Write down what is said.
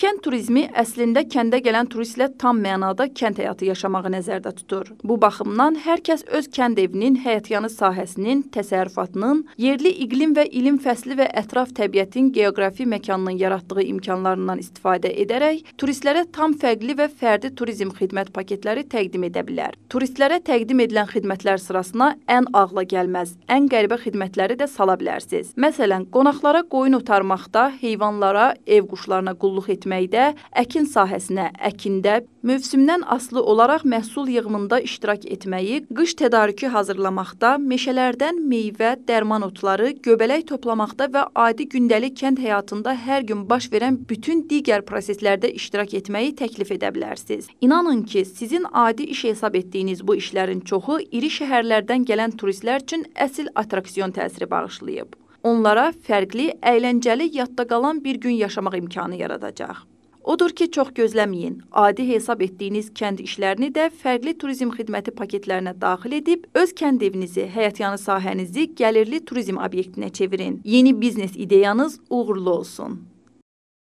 Kənd turizmi əslində kəndə gələn turistlə tam mənada kənd həyatı yaşamağı nəzərdə tutur. Bu baxımdan hər kəs öz kənd evinin, həyətyanı sahəsinin, təsərrüfatının, yerli iqlim və ilim fəsli və ətraf təbiətin geografi məkanının yaratdığı imkanlarından istifadə edərək turistlərə tam fərqli və fərdi turizm xidmət paketləri təqdim edə bilər. Turistlərə təqdim edilən xidmətlər sırasına ən ağla gəlməz, ən qəribə xidmətləri də sala bilərsiniz. Məsələn, qonaqlara qoyun otarmaqda, heyvanlara, ev quşlarına qulluq etməkdə, əkin sahəsinə, əkində, mövsümdən asılı olaraq məhsul yığımında iştirak etməyi, qış tədarükü hazırlamaqda, meşələrdən meyvə, dərman otları, göbələk toplamaqda və adi gündəlik kənd həyatında hər gün baş verən bütün digər proseslərdə iştirak etməyi təklif edə bilərsiniz. İnanın ki, sizin adi iş hesab etdiyiniz bu işlərin çoxu iri şəhərlərdən gələn turistlər üçün əsl attraksiyon təsiri bağışlayıb. Onlara fərqli, əyləncəli, yadda qalan bir gün yaşamaq imkanı yaradacaq. Odur ki, çox gözləməyin. Adi hesab etdiyiniz kənd işlərini də fərqli turizm xidməti paketlərinə daxil edib, öz kənd evinizi, həyətyanı sahənizi gəlirli turizm obyektinə çevirin. Yeni biznes ideyanız uğurlu olsun.